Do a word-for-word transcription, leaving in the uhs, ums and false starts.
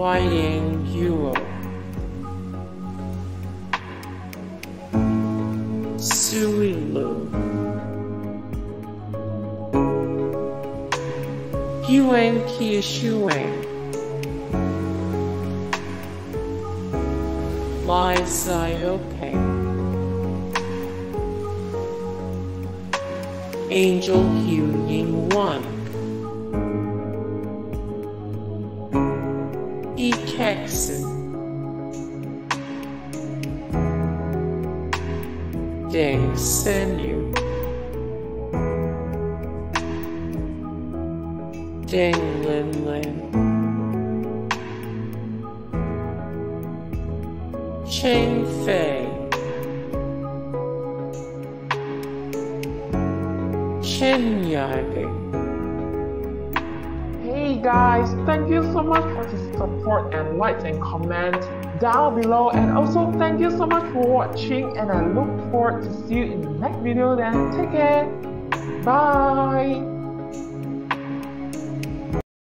Weiyang Guo, Sui Lu, Huang Qiushuang, Xiaopeng, Angel Hu Ying One, Kexin, Deng Senyue, Deng Linlin, Cheng Fei, Chen Yibing. Hey guys, thank you so much for the support and likes and comments down below, and also thank you so much for watching, and I look forward to see you in the next video. Then take care, bye.